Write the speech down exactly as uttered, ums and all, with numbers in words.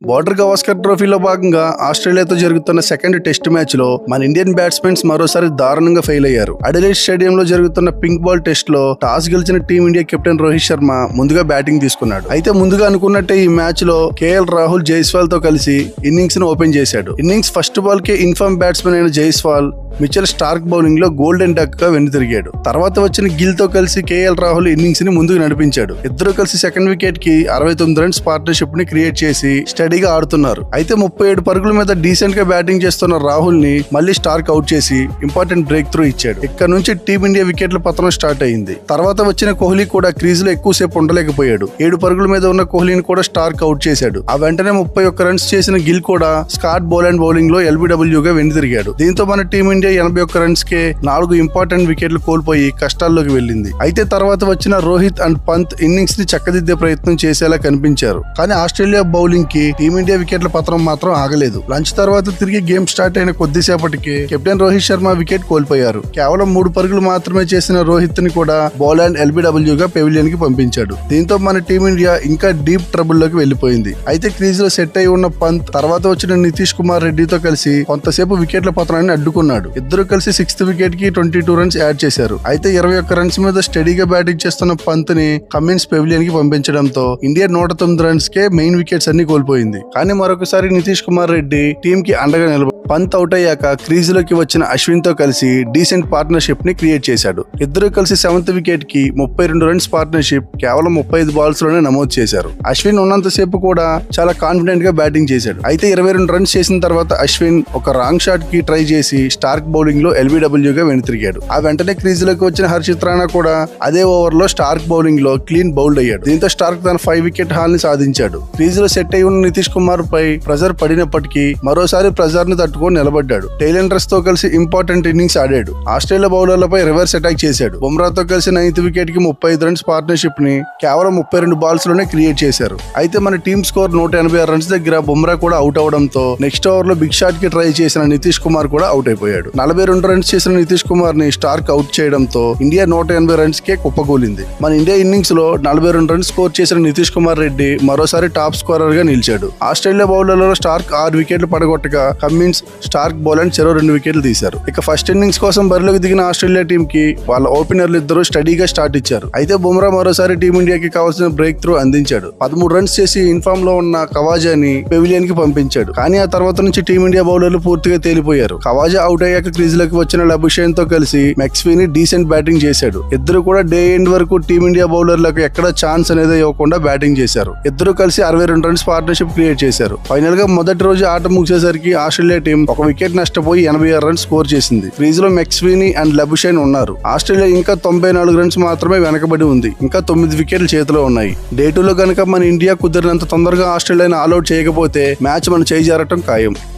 Border Gavaskar ట్రోఫీలో భాగంగా ఆస్ట్రేలియాతో జరుగుతున్న సెకండ్ టెస్ట్ మ్యాచ్ లో మన ఇండియన్ బ్యాట్స్మెన్స్ మరోసారి దారుణంగా ఫెయిల్ అయ్యారు. అడిలైడ్ స్టేడియం లో జరుగుతున్న పింక్ బాల్ టెస్ట్ లో టాస్ గెలిచిన టీమిండియా కెప్టెన్ రోహిత్ శర్మ ముందుగా బ్యాటింగ్ తీసుకున్నాడు. అయితే ముందుగా అనుకున్నట్టే ఈ మ్యాచ్ లో కేఎల్ రాహుల్ జైస్వాల్ తో కలిసి ఇన్నింగ్స్ ను ఓపెన్ చేశాడు. ఇన్నింగ్స్ ఫస్ట్ బాల్ కే ఇన్ఫార్మ్ బ్యాట్స్మెన్ అయిన జైస్వాల్ మిచెల్ స్టార్క్ బౌలింగ్ లో గోల్డెన్ డక్ గా వెనుతిరిగాడు. తర్వాత వచ్చిన గిల్ తో కలిసి కేఎల్ రాహుల్ ఇన్నింగ్స్ ని ముందుకు నడిపించాడు. ఇద్దరు కలిసి సెకండ్ వికెట్ కి అరవై తొమ్మిది రన్స్ పార్ట్నర్షిప్ ని క్రియేట్ చేసి స్టడీగా ఆడుతున్నారు. అయితే ముప్పై ఏడు పరుగుల మీద డీసెంట్ గా బ్యాటింగ్ చేస్తున్న రాహుల్ ని మళ్ళీ స్టార్క్ అవుట్ చేసి ఇంపార్టెంట్ బ్రేక్ త్రూ ఇచ్చాడు. ఇక్కడ నుంచి టీమిండియా వికెట్ల పతనం స్టార్ట్ అయింది. తర్వాత వచ్చిన కోహ్లీ కూడా క్రీజ్ లో ఎక్కువసేపు ఉండలేకపోయాడు. ఏడు పరుగుల మీద ఉన్న కోహ్లీని కూడా స్టార్క్ అవుట్ చేశాడు. ఆ వెంటనే ముప్పై ఒక్క రన్స్ చేసిన గిల్ కూడా స్కాట్ బోలాండ్ బౌలింగ్ లో ఎల్బిడబ్ల్యూ గా వెనుతిరిగాడు. దీంతో మన టీమిండియా ఎనభై ఒక్క రన్స్ కే నాలుగు ఇంపార్టెంట్ వికెట్లు కోల్పోయి కష్టాల్లోకి వెళ్ళింది. అయితే తర్వాత వచ్చిన రోహిత్ అండ్ పంత్ ఇన్నింగ్స్ ని చక్కదిద్దే ప్రయత్నం చేసేలా కనిపించారు. కానీ ఆస్ట్రేలియా బౌలింగ్ కి టీమిండియా వికెట్ల పతనం మాత్రం ఆగలేదు. లంచ్ తర్వాత తిరిగి గేమ్ స్టార్ట్ అయిన కొద్దిసేపటికి కెప్టెన్ రోహిత్ శర్మ వికెట్ కోల్పోయారు. కేవలం మూడు పరుగులు మాత్రమే చేసిన రోహిత్ ని కూడా బౌలాండ్ ఎల్బిడబ్ల్యూ గా పెవిలియన్ కి పంపించాడు. దీంతో మన టీమిండియా ఇంకా డీప్ ట్రబుల్ లోకి వెళ్లిపోయింది. అయితే క్రీజ్ లో సెట్ అయి ఉన్న పంత్ తర్వాత వచ్చిన నితీష్ కుమార్ రెడ్డితో కలిసి కొంతసేపు వికెట్ల పతనాన్ని అడ్డుకున్నాడు. ఇద్దరు కలిసి సిక్స్త్ వికెట్ కి ట్వంటీ టూ రన్స్ యాడ్ చేశారు. అయితే ఇరవై ఒక్క రన్స్ మీద స్టడీగా బ్యాటింగ్ చేస్తున్న పంత్ ని కమిన్స్ పెవిలియన్ కి పంపించడంతో ఇండియా నూట తొమ్మిది రన్స్ కే మెయిన్ వికెట్స్ అన్ని కోల్పోయింది. కానీ మరొకసారి నితీష్ కుమార్ రెడ్డి టీం కి అండగా నిలబడి పంత్ అవుట్ అయ్యాక క్రీజ్ లోకి వచ్చిన అశ్విన్ తో కలిసి డీసెంట్ పార్ట్నర్షిప్ ని క్రియేట్ చేశాడు. ఇద్దరు కలిసి సెవెంత్ వికెట్ కి ముప్పై రెండు రన్స్ పార్ట్నర్షిప్ కేవలం ముప్పై ఐదు బాల్స్ లోనే నమోదు చేశారు. అశ్విన్ ఉన్నంత సేపు కూడా చాలా కాన్ఫిడెంట్ గా బ్యాటింగ్ చేశాడు. అయితే ఇరవై రెండు రన్స్ చేసిన తర్వాత అశ్విన్ ఒక రాంగ్ షాట్ కి ట్రై చేసి స్టార్క్ బౌలింగ్ లో ఎల్బిడబ్ల్యూ గా వెనుతిరిగాడు. ఆ వెంటనే క్రీజ్ లోకి వచ్చిన హర్షిత్ రాణా కూడా అదే ఓవర్ లో స్టార్క్ బౌలింగ్ లో క్లీన్ బౌల్డ్ అయ్యాడు. దీంతో స్టార్క్ తన ఫైవ్ వికెట్ హాల్ ని సాధించాడు. క్రీజ్ లో సెట్ అయి ఉన్న నితీష్ కుమార్ పై ప్రెజర్ పడినప్పటికీ మరోసారి ప్రెజర్ ని తట్టుకొని నిలబడ్డాడు. టైలెండర్స్ తో కలిసి ఇంపార్టెంట్ ఇన్నింగ్స్ ఆడాడు. ఆస్ట్రేలియా బౌలర్లపై రివర్స్ అటాక్ చేశాడు. బుమ్రాతో కలిసి నైన్త్ వికెట్ కి ముప్పై ఐదు రన్స్ పార్ట్నర్షిప్ ని కేవలం ముప్పై రెండు బాల్స్ లోనే క్రియేట్ చేశారు. అయితే మన టీమ్ స్కోర్ నూట ఎనభై ఆరు రన్స్ దగ్గర బుమ్రా కూడా అవుట్ అవడంతో నెక్స్ట్ ఓవర్ లో బిగ్ షాట్ కి ట్రై చేసిన నితీష్ కుమార్ కూడా అవుట్ అయిపోయాడు. నలభై రెండు రన్స్ చేసిన నితీష్ కుమార్ ని స్టార్క్ అవుట్ చేయడంతో ఇండియా నూట ఎనభై రన్స్ కే కుప్పకూలింది. మన ఇండియా ఇన్నింగ్స్ లో నలభై రెండు రన్స్ స్కోర్ చేసిన నితీష్ కుమార్ రెడ్డి మరోసారి టాప్ స్కోరర్ గా నిలిచాడు. ఆస్ట్రేలియా బౌలర్లలో స్టార్క్ ఆరు వికెట్లు పడగొట్టగా కమిన్స్ స్టార్క్ బౌలాండ్ చెరో రెండు వికెట్లు తీశారు. ఇక ఫస్ట్ ఇన్నింగ్స్ కోసం బరిలోకి దిగిన ఆస్ట్రేలియా టీం కి వాళ్ళ ఓపెనర్లు ఇద్దరు స్టడీగా స్టార్ట్ ఇచ్చారు. అయితే బుమ్రా మరోసారి టీమిండియాకి కావాల్సిన బ్రేక్ త్రూ అందించాడు. పదమూడు రన్స్ చేసి ఇన్ఫామ్ లో ఉన్న కవాజాని పెవిలియన్ కి పంపించాడు. కానీ ఆ తర్వాత నుంచి టీమిండియా బౌలర్లు పూర్తిగా తేలిపోయారు. కవాజా అవుట్ అయ్యాక క్రీజ్ లోకి వచ్చిన లబుషేన్ తో కలిసి మెక్స్వీని డీసెంట్ బ్యాటింగ్ చేశాడు. ఇద్దరు కూడా డే ఎండ్ వరకు టీమిండియా బౌలర్లకు ఎక్కడ ఛాన్స్ అనేది ఇవ్వకుండా బ్యాటింగ్ చేశారు. ఇద్దరు కలిసి అరవై రెండు రన్స్ పార్ట్నర్షిప్ క్రియేట్ చేశారు. ఫైనల్ గా మొదటి రోజు ఆట ముగిసేసరికి ఆస్ట్రేలియా టీం ఒక వికెట్ నష్టపోయి ఎనభై ఆరు రన్స్ స్కోర్ చేసింది. క్రీజ్ లో మెక్స్వీని అండ్ లబుషేన్ ఉన్నారు. ఆస్ట్రేలియా ఇంకా తొంభై నాలుగు రన్స్ మాత్రమే వెనకబడి ఉంది. ఇంకా తొమ్మిది వికెట్లు చేతిలో ఉన్నాయి. డే టూ లో కనుక మన ఇండియా కుదిరినంత తొందరగా ఆస్ట్రేలియాని ఆల్అౌట్ చేయకపోతే మ్యాచ్ మన చేయి జారటం ఖాయం.